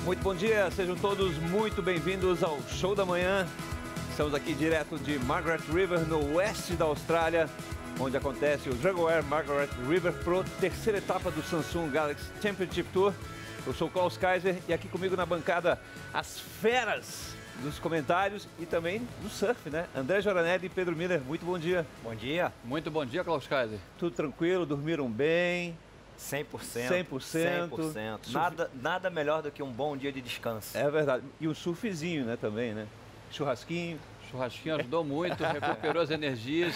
Muito bom dia, sejam todos muito bem-vindos ao Show da Manhã. Estamos aqui direto de Margaret River, no oeste da Austrália, onde acontece o Jaguar Margaret River Pro, terceira etapa do Samsung Galaxy Championship Tour. Eu sou o Klaus Kaiser e aqui comigo na bancada as feras dos comentários e também do surf, né? André Joranelli e Pedro Miller, muito bom dia. Bom dia. Muito bom dia, Klaus Kaiser. Tudo tranquilo, dormiram bem? 100%. 100%. Nada melhor do que um bom dia de descanso. É verdade. E um surfzinho, né, também, né? Churrasquinho. Churrasquinho ajudou muito, recuperou as energias.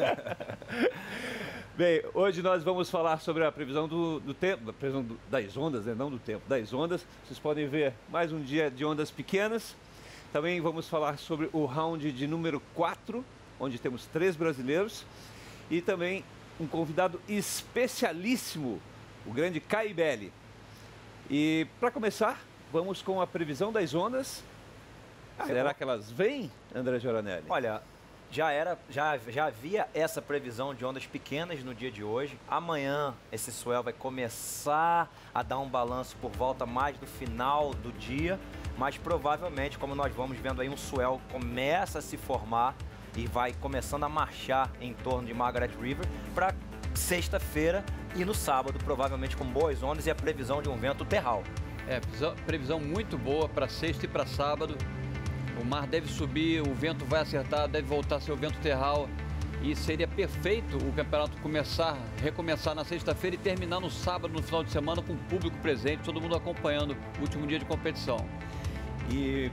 Bem, hoje nós vamos falar sobre a previsão do tempo, a previsão das ondas, né? Não do tempo, das ondas. Vocês podem ver mais um dia de ondas pequenas. Também vamos falar sobre o round de número 4, onde temos 3 brasileiros. E também um convidado especialíssimo, o grande Kai Belli. E para começar, vamos com a previsão das ondas. Será que elas vêm, André Joranelli? Olha, já havia essa previsão de ondas pequenas no dia de hoje. Amanhã esse swell vai começar a dar um balanço por volta mais do final do dia, mas provavelmente, como nós vamos vendo aí, um swell começa a se formar e vai começando a marchar em torno de Margaret River para sexta-feira e no sábado, provavelmente com boas ondas e a previsão de um vento terral. Previsão muito boa para sexta e para sábado. O mar deve subir, o vento vai acertar, deve voltar a ser o vento terral. E seria perfeito o campeonato recomeçar na sexta-feira e terminar no sábado, no final de semana, com o público presente, todo mundo acompanhando o último dia de competição. E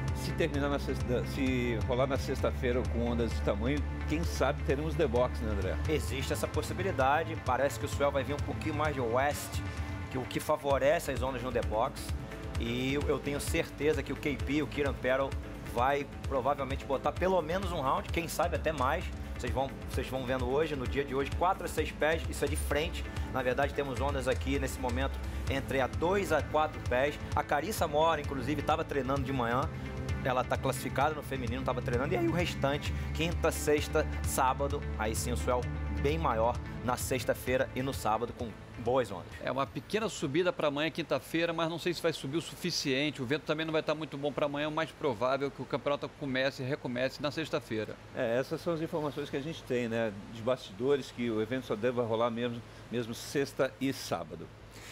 se rolar na sexta-feira com ondas de tamanho, quem sabe teremos The Box, né, André? Existe essa possibilidade, parece que o swell vai vir um pouquinho mais de oeste, o que favorece as ondas no The Box. E eu tenho certeza que o KP, o Kieran Perel, vai provavelmente botar pelo menos um round, quem sabe até mais. Vocês vão vendo hoje, no dia de hoje, 4 a 6 pés, isso é de frente. Na verdade, temos ondas aqui nesse momento entre a 2 a 4 pés. A Carissa Mora, inclusive, estava treinando de manhã. Ela está classificada no feminino, estava treinando. E aí o restante, quinta, sexta, sábado, aí sim o swell bem maior na sexta-feira e no sábado com boas ondas. É uma pequena subida para amanhã, quinta-feira, mas não sei se vai subir o suficiente. O vento também não vai estar muito bom para amanhã. O mais provável é que o campeonato comece e recomece na sexta-feira. Essas são as informações que a gente tem, né? De bastidores, que o evento só deve rolar mesmo sexta e sábado.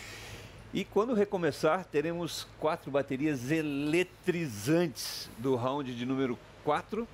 E quando recomeçar, teremos 4 baterias eletrizantes do round de número 4.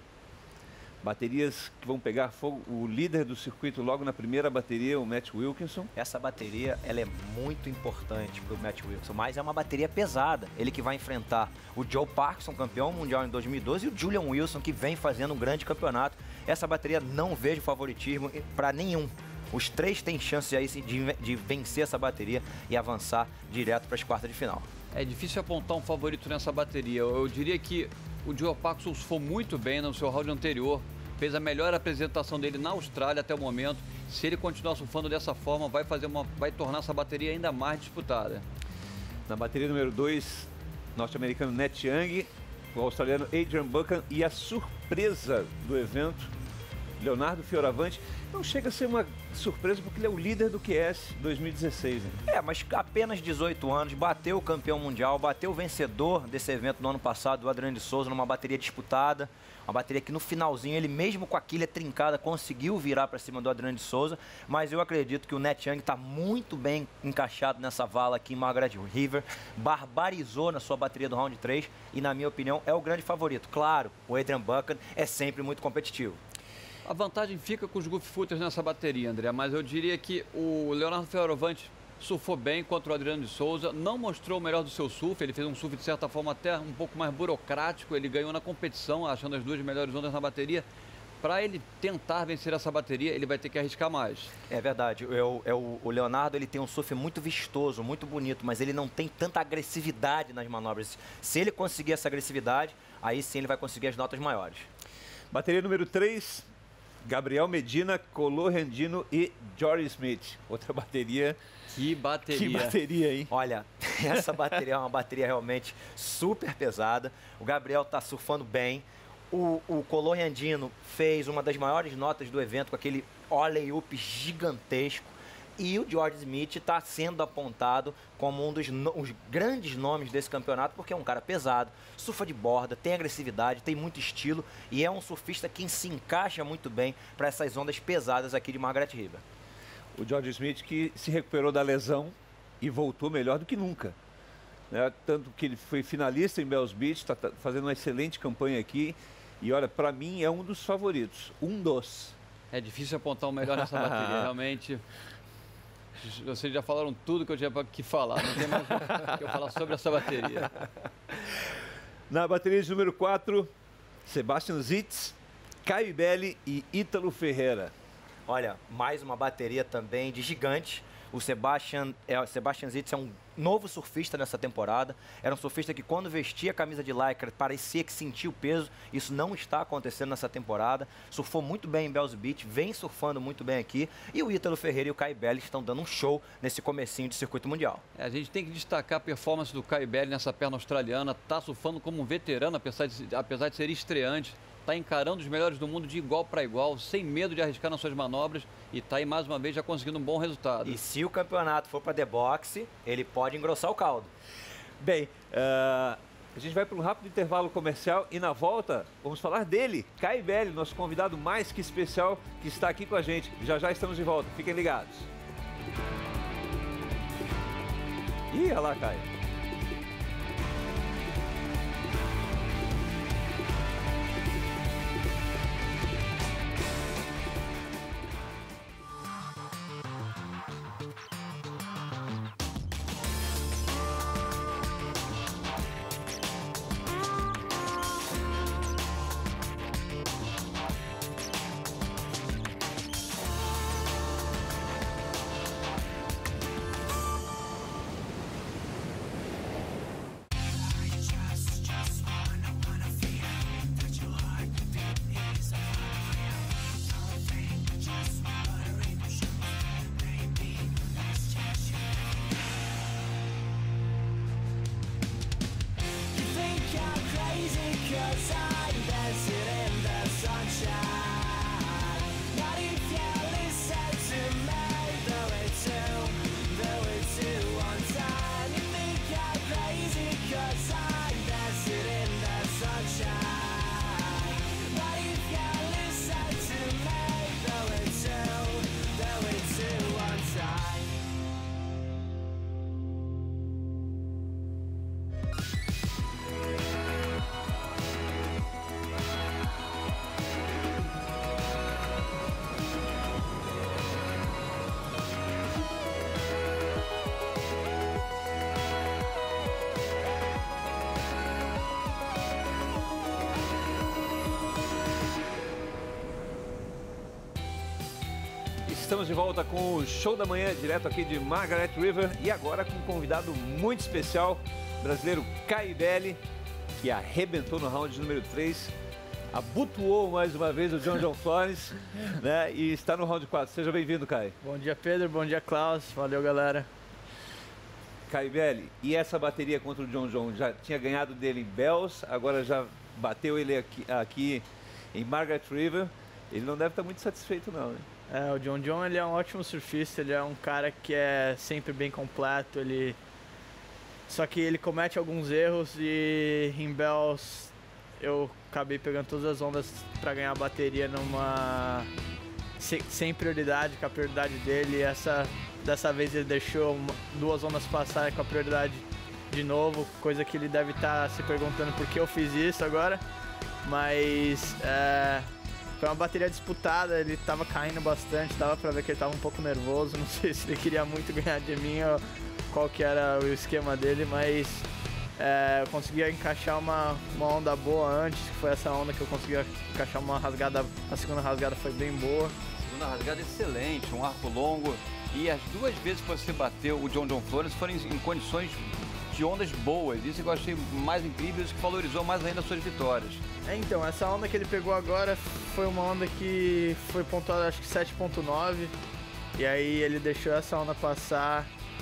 Baterias que vão pegar fogo. O líder do circuito logo na primeira bateria, o Matt Wilkinson. Essa bateria, ela é muito importante para o Matt Wilkinson, mas é uma bateria pesada. Ele que vai enfrentar o Joe Parkinson, campeão mundial em 2012, e o Julian Wilson, que vem fazendo um grande campeonato. Essa bateria não vejo favoritismo para nenhum. Os 3 têm chance aí de vencer essa bateria e avançar direto para as quartas de final. É difícil apontar um favorito nessa bateria. Eu diria que o Joe Parkinson foi muito bem no seu round anterior, fez a melhor apresentação dele na Austrália até o momento. Se ele continuar surfando dessa forma, vai tornar essa bateria ainda mais disputada. Na bateria número 2, norte-americano Nat Young, o australiano Adrian Buchan e a surpresa do evento, Leonardo Fioravanti. Não chega a ser uma surpresa porque ele é o líder do QS 2016. Né? Mas apenas 18 anos, bateu o campeão mundial, bateu o vencedor desse evento no ano passado, o Adriano de Souza, numa bateria disputada. Uma bateria que no finalzinho, ele mesmo com a quilha trincada, conseguiu virar para cima do Adriano de Souza. Mas eu acredito que o Nat Young está muito bem encaixado nessa vala aqui em Margaret River. Barbarizou na sua bateria do round 3 e, na minha opinião, é o grande favorito. Claro, o Adrian Buchan é sempre muito competitivo. A vantagem fica com os gooffooters nessa bateria, André, mas eu diria que o Leonardo Fioravanti surfou bem contra o Adriano de Souza, não mostrou o melhor do seu surf, ele fez um surf de certa forma até um pouco mais burocrático, ele ganhou na competição, achando as 2 melhores ondas na bateria. Para ele tentar vencer essa bateria, ele vai ter que arriscar mais. É verdade, o Leonardo ele tem um surf muito vistoso, muito bonito, mas ele não tem tanta agressividade nas manobras. Se ele conseguir essa agressividade, aí sim ele vai conseguir as notas maiores. Bateria número 3. Gabriel Medina, Colo Rendino e Jory Smith. Outra bateria. Que bateria. Que bateria, hein? Olha, essa bateria é uma bateria realmente super pesada. O Gabriel tá surfando bem. O Colo Rendino fez uma das maiores notas do evento com aquele alley-oop gigantesco. E o George Smith está sendo apontado como um dos os grandes nomes desse campeonato, porque é um cara pesado, surfa de borda, tem agressividade, tem muito estilo e é um surfista que se encaixa muito bem para essas ondas pesadas aqui de Margaret River. O George Smith que se recuperou da lesão e voltou melhor do que nunca. Né? Tanto que ele foi finalista em Bells Beach, está fazendo uma excelente campanha aqui. E olha, para mim é um dos favoritos, um dos. É difícil apontar o melhor nessa bateria, realmente. Vocês já falaram tudo que eu tinha que falar, não tem mais o que eu falar sobre essa bateria. Na bateria de número 4, Sebastian Zitz, Caio Belli e Ítalo Ferreira. Olha, mais uma bateria também de gigante. O Sebastian Zitz é um novo surfista nessa temporada. Era um surfista que quando vestia a camisa de lycra parecia que sentia o peso. Isso não está acontecendo nessa temporada. Surfou muito bem em Bells Beach, vem surfando muito bem aqui. E o Ítalo Ferreira e o Caio Belli estão dando um show nesse comecinho de circuito mundial. A gente tem que destacar a performance do Caio Belli nessa perna australiana. Está surfando como um veterano, apesar de ser estreante. Está encarando os melhores do mundo de igual para igual, sem medo de arriscar nas suas manobras e está aí mais uma vez já conseguindo um bom resultado. E se o campeonato for para The Box, ele pode engrossar o caldo. Bem, a gente vai para um rápido intervalo comercial e na volta vamos falar dele, Caio Belli, nosso convidado mais que especial que está aqui com a gente. Já já estamos de volta, fiquem ligados. Ih, olha lá, Caio. Estamos de volta com o Show da Manhã, direto aqui de Margaret River e agora com um convidado muito especial, brasileiro Caio Belli, que arrebentou no round número 3, abotoou mais uma vez o John Flores, né, e está no round 4. Seja bem-vindo, Caio. Bom dia, Pedro. Bom dia, Klaus. Valeu, galera. Caio Belli, e essa bateria contra o John? Já tinha ganhado dele em Bells, agora já bateu ele aqui em Margaret River. Ele não deve estar muito satisfeito, não, né? O John ele é um ótimo surfista, ele é um cara que é sempre bem completo, só que ele comete alguns erros e em Bells eu acabei pegando todas as ondas para ganhar a bateria sem prioridade, com a prioridade dele. Dessa vez ele deixou 2 ondas passar com a prioridade de novo, coisa que ele deve estar se perguntando por que eu fiz isso agora, mas foi uma bateria disputada, ele estava caindo bastante, dava pra ver que ele estava um pouco nervoso, não sei se ele queria muito ganhar de mim ou qual que era o esquema dele, mas eu consegui encaixar uma onda boa antes, que foi essa onda que eu consegui encaixar uma rasgada, a segunda rasgada foi bem boa. A segunda rasgada excelente, um arco longo, e as 2 vezes que você bateu o John Flores foram em condições de ondas boas, isso que eu achei mais incrível, isso que valorizou mais ainda as suas vitórias. Então, essa onda que ele pegou agora foi uma onda que foi pontuada acho que 7.9, e aí ele deixou essa onda passar,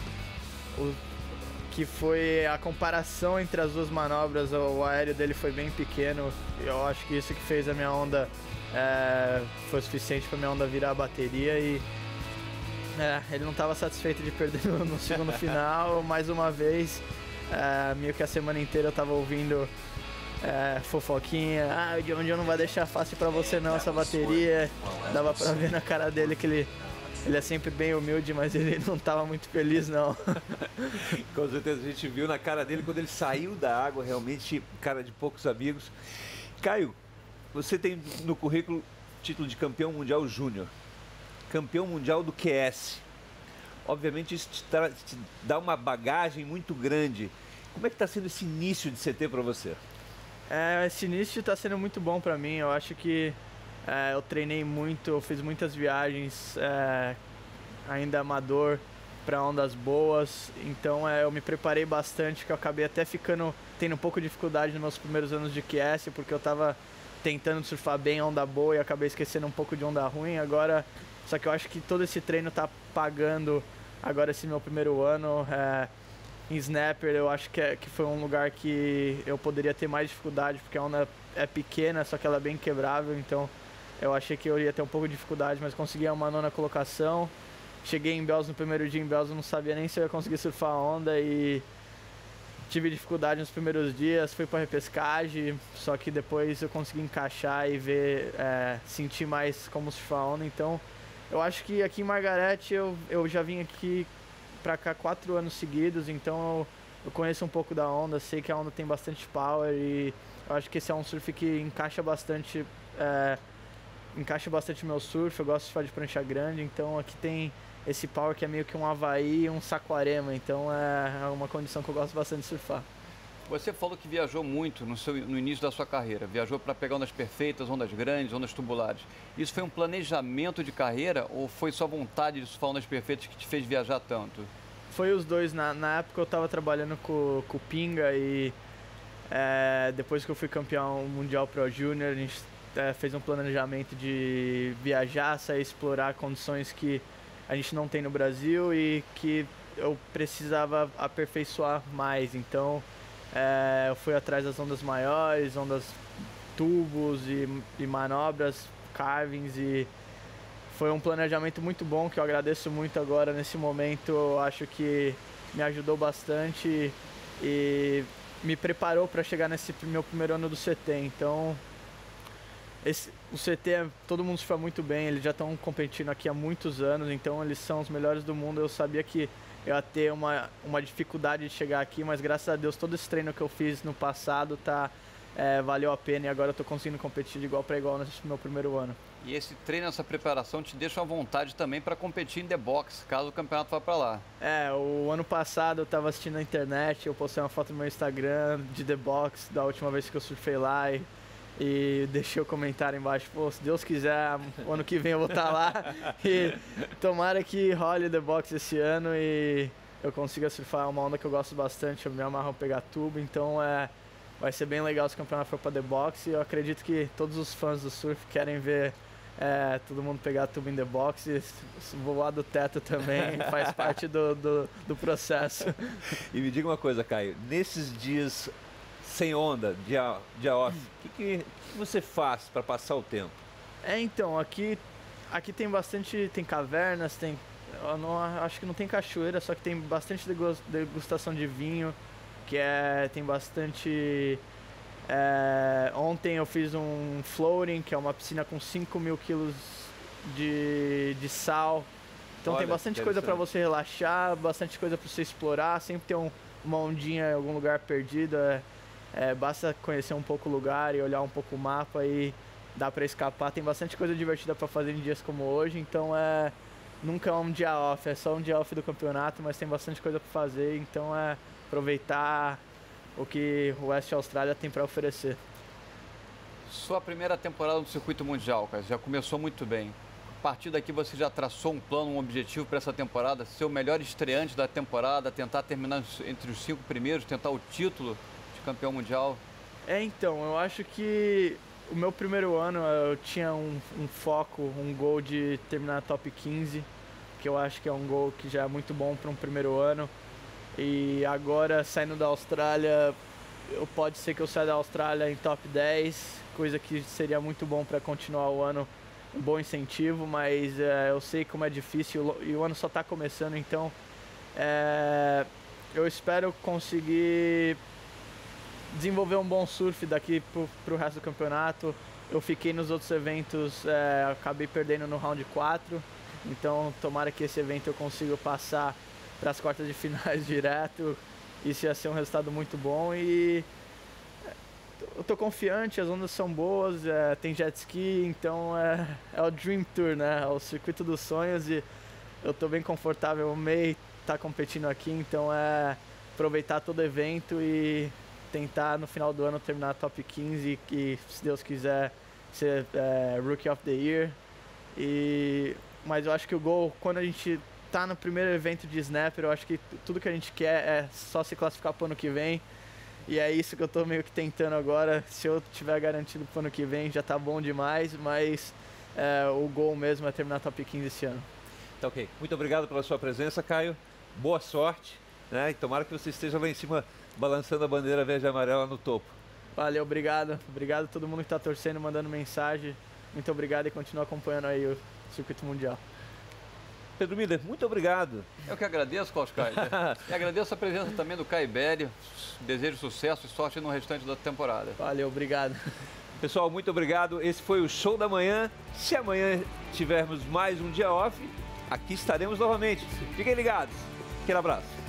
que foi a comparação entre as 2 manobras, o aéreo dele foi bem pequeno, eu acho que isso que fez a minha onda, foi suficiente para minha onda virar a bateria, e Ele não estava satisfeito de perder no segundo final, mais uma vez. Meio que a semana inteira eu estava ouvindo fofoquinha. O John não vai deixar fácil para você não essa bateria. Dava para ver na cara dele que ele é sempre bem humilde, mas ele não estava muito feliz não. Com certeza, a gente viu na cara dele quando ele saiu da água, realmente cara de poucos amigos. Caio, você tem no currículo título de campeão mundial júnior, campeão mundial do QS. Obviamente isso te dá uma bagagem muito grande. Como é que está sendo esse início de CT para você? Esse início está sendo muito bom para mim. Eu acho que eu treinei muito, eu fiz muitas viagens ainda amador para ondas boas. Então eu me preparei bastante, que eu acabei até tendo um pouco de dificuldade nos meus primeiros anos de QS, porque eu estava tentando surfar bem onda boa e acabei esquecendo um pouco de onda ruim. Agora, só que eu acho que todo esse treino está pagando agora esse meu primeiro ano. Em Snapper eu acho que foi um lugar que eu poderia ter mais dificuldade, porque a onda é pequena, só que ela é bem quebrável, então eu achei que eu ia ter um pouco de dificuldade, mas consegui uma 9ª colocação. Cheguei em Bells no primeiro dia, em Bells eu não sabia nem se eu ia conseguir surfar a onda e tive dificuldade nos primeiros dias, fui para repescagem, só que depois eu consegui encaixar e sentir mais como surfar a onda. Então eu acho que aqui em Margaret eu já vim aqui para cá 4 anos seguidos, então eu conheço um pouco da onda, sei que a onda tem bastante power e eu acho que esse é um surf que encaixa bastante o meu surf. Eu gosto de surfar de prancha grande, então aqui tem esse power que é meio que um Havaí e um Saquarema, então é uma condição que eu gosto bastante de surfar. Você falou que viajou muito no início da sua carreira, viajou para pegar ondas perfeitas, ondas grandes, ondas tubulares. Isso foi um planejamento de carreira ou foi só vontade de surfar ondas perfeitas que te fez viajar tanto? Foi os dois. Na época eu estava trabalhando com o Pinga e depois que eu fui campeão mundial Pro Junior, a gente fez um planejamento de viajar, sair explorar condições que a gente não tem no Brasil e que eu precisava aperfeiçoar mais. Então eu fui atrás das ondas maiores, ondas tubos e manobras, carvings, e foi um planejamento muito bom que eu agradeço muito agora nesse momento. Eu acho que me ajudou bastante e me preparou para chegar nesse meu primeiro ano do CT. Então o CT, todo mundo surfa muito bem, eles já estão competindo aqui há muitos anos, então eles são os melhores do mundo. Eu sabia que eu ia ter uma dificuldade de chegar aqui, mas graças a Deus todo esse treino que eu fiz no passado valeu a pena e agora eu estou conseguindo competir de igual para igual nesse meu primeiro ano. E esse treino, essa preparação te deixa à vontade também para competir em The Box, caso o campeonato vá para lá. O ano passado eu estava assistindo na internet, eu postei uma foto no meu Instagram de The Box, da última vez que eu surfei lá e deixei o comentário embaixo, se Deus quiser, o ano que vem eu vou estar lá e tomara que role The Box esse ano e eu consiga surfar uma onda que eu gosto bastante, eu me amarro a pegar tubo, então vai ser bem legal se o campeonato for para The Box e eu acredito que todos os fãs do surf querem ver todo mundo pegar tubo em The Box e voar do teto também, faz parte do processo. E me diga uma coisa, Caio, nesses dias sem onda, dia off, o que você faz para passar o tempo? Então, aqui tem bastante, tem cavernas, acho que não tem cachoeira, só que tem bastante degustação de vinho, tem bastante... ontem eu fiz um floating, que é uma piscina com 5.000 quilos de sal, então tem bastante coisa para você relaxar, bastante coisa para você explorar, sempre tem uma ondinha em algum lugar perdido, basta conhecer um pouco o lugar e olhar um pouco o mapa e dá para escapar. Tem bastante coisa divertida para fazer em dias como hoje, então nunca é um dia off, é só um dia off do campeonato, mas tem bastante coisa para fazer, então aproveitar o que o West Austrália tem para oferecer. Sua primeira temporada no circuito mundial, cara, já começou muito bem. A partir daqui você já traçou um plano, um objetivo para essa temporada, ser o melhor estreante da temporada, tentar terminar entre os 5 primeiros, tentar o título de campeão mundial? Então, eu acho que o meu primeiro ano eu tinha um foco, um goal de terminar top 15, que eu acho que é um goal que já é muito bom para um primeiro ano. E agora, saindo da Austrália, pode ser que eu saia da Austrália em top 10, coisa que seria muito bom para continuar o ano bom incentivo, mas eu sei como é difícil e o ano só está começando, então eu espero conseguir desenvolver um bom surf daqui para o resto do campeonato. Eu fiquei nos outros eventos, acabei perdendo no round 4, então tomara que esse evento eu consiga passar para as quartas de finais direto. Isso ia ser um resultado muito bom e eu tô confiante, as ondas são boas, tem jet ski, então é o Dream Tour, né? É o circuito dos sonhos e eu tô bem confortável, eu amei estar competindo aqui, então aproveitar todo o evento e tentar no final do ano terminar top 15 e se Deus quiser ser Rookie of the Year. Mas eu acho que o goal, quando a gente tá no primeiro evento de Snapper, eu acho que tudo que a gente quer é só se classificar pro ano que vem. E é isso que eu tô meio que tentando agora. Se eu tiver garantido pro ano que vem, já tá bom demais, mas o goal mesmo é terminar top 15 esse ano. Tá ok. Muito obrigado pela sua presença, Caio. Boa sorte, né? E tomara que você esteja lá em cima balançando a bandeira verde e amarela no topo. Valeu, obrigado. Obrigado a todo mundo que tá torcendo, mandando mensagem. Muito obrigado e continua acompanhando aí o circuito mundial. Pedro Miller, muito obrigado. Eu que agradeço, Klaus Kaiser. E agradeço a presença também do Caio Belli. Desejo sucesso e sorte no restante da temporada. Valeu, obrigado. Pessoal, muito obrigado. Esse foi o Show da Manhã. Se amanhã tivermos mais um dia off, aqui estaremos novamente. Fiquem ligados. Aquele abraço.